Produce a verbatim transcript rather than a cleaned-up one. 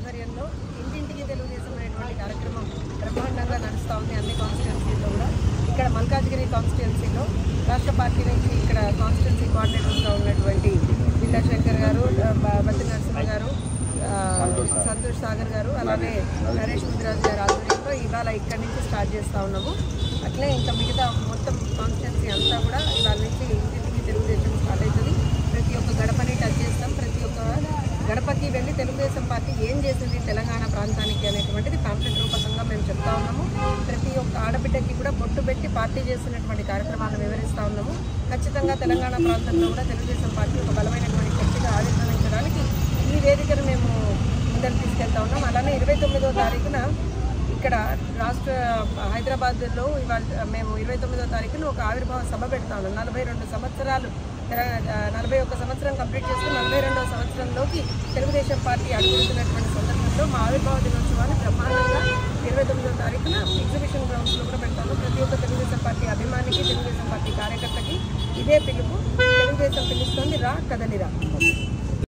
ఆధ్వర్యంలో ఇంటింటికి తెలుగుదేశం అనేటువంటి కార్యక్రమం బ్రహ్మాండంగా నడుస్తూ ఉంది అన్ని కాన్స్టిట్యున్సీల్లో కూడా. ఇక్కడ మల్కాజ్గిరి కాన్స్టిట్యున్సీలో రాష్ట్ర పార్టీ నుంచి ఇక్కడ కాన్స్టిట్యున్సీ కోఆర్డినేటర్గా ఉన్నటువంటి బిల్లా శంకర్ గారు, బత్తి నరసింహ గారు, సంతోష్ సాగర్ గారు, అలాగే నరేష్ ముదిరాజు గారు ఆధ్వర్యంలో ఇవాళ ఇక్కడి నుంచి స్టార్ట్ చేస్తూ ఉన్నాము. అట్లే ఇంకా మిగతా మొత్తం కాన్స్టిట్యున్సీ అంతా కూడా ఇవాళ నుంచి ఇంటింటికి తెలుగుదేశం స్టార్ట్ అవుతుంది. ప్రతి ఒక్క గడపని టచ్ చేస్తాం. ప్రతి ఒక్క గడపకి వెళ్ళి తెలుగుదేశం పార్టీ ఏం చేసింది తెలంగాణ ప్రాంతానికి అనేటువంటిది పాంప్లెట్ రూపకంగా మేము చెప్తా ఉన్నాము. ప్రతి ఒక్క ఆడబిడ్డకి కూడా బొట్టు పెట్టి పార్టీ చేస్తున్నటువంటి కార్యక్రమాలను వివరిస్తూ ఉన్నాము. ఖచ్చితంగా తెలంగాణ ప్రాంతంలో కూడా తెలుగుదేశం పార్టీ ఒక బలమైనటువంటి శక్తిగా ఆవిర్భవించడానికి ఈ వేదికను మేము ముందరు తీసుకెళ్తా ఉన్నాం. అలానే ఇరవై తొమ్మిదో తారీఖున ఇక్కడ రాష్ట్ర హైదరాబాద్లో ఇవాళ మేము ఇరవై తొమ్మిదో తారీఖున ఒక ఆవిర్భావ సభ పెడతా ఉన్నాం. నలభై రెండు సంవత్సరాలు నలభై ఒక్క సంవత్సరం కంప్లీట్ చేసుకుని నలభై రెండవ సంవత్సరంలోకి తెలుగుదేశం పార్టీ అడుగుతున్నటువంటి సందర్భంలో మా ఆవిర్భావ దినోత్సవాన్ని బ్రహ్మాండంగా ఇరవై తొమ్మిదో తారీఖున ఎగ్జిబిషన్ గ్రౌండ్స్లో కూడా పెడతాము. ప్రతి ఒక్క తెలుగుదేశం పార్టీ అభిమానికి, తెలుగుదేశం పార్టీ కార్యకర్తకి ఇదే పిలుపు. తెలుగుదేశం పిలుస్తుంది, రా కదలిరా.